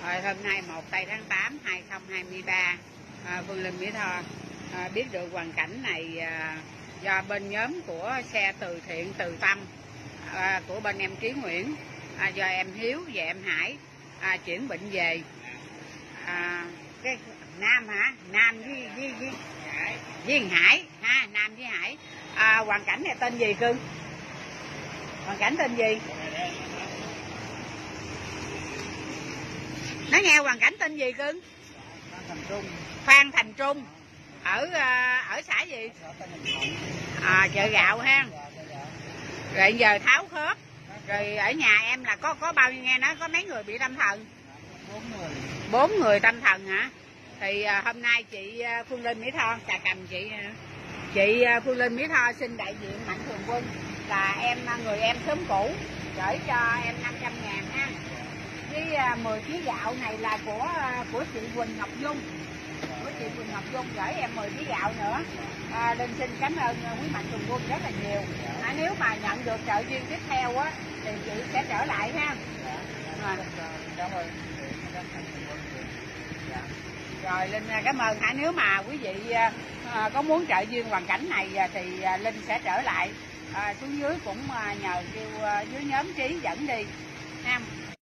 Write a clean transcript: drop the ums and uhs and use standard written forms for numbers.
Hôm nay 1 tây tháng 8 2023, Phương Linh Mỹ Tho biết được hoàn cảnh này do bên nhóm của xe từ thiện Từ Tâm của bên em Trí Nguyễn, do em Hiếu và em Hải chuyển bệnh về. Cái Nam hả? Nam với Hải ha, Nam với Hải. Hoàn cảnh này tên gì cưng? Hoàn cảnh tên gì? Nói nghe hoàn cảnh tên gì cưng? Phan Thành Trung. Ở xã gì? Chợ Gạo ha. Rồi giờ tháo khớp. Rồi ở nhà em là có bao nhiêu, nghe nói có mấy người bị tâm thần? 4 người tâm thần hả? Thì hôm nay chị Phương Linh Mỹ Tho, chà cầm chị Phương Linh Mỹ Tho xin đại diện Mạnh Thường Quân là người em sớm cũ gửi cho em 500.000 ha. Với 10 kg gạo này là của chị Quỳnh Ngọc Dung. Của chị Quỳnh Ngọc Dung gửi em 10 kg gạo nữa. Linh xin cảm ơn quý Mạnh Thường Quân rất là nhiều. Nếu mà nhận được trợ duyên tiếp theo á thì chị sẽ trở lại ha. Cảm ơn. Rồi Linh cảm ơn hả. Nếu mà quý vị có muốn trợ duyên hoàn cảnh này thì Linh sẽ trở lại xuống dưới, cũng nhờ kêu dưới nhóm Trí dẫn đi ha.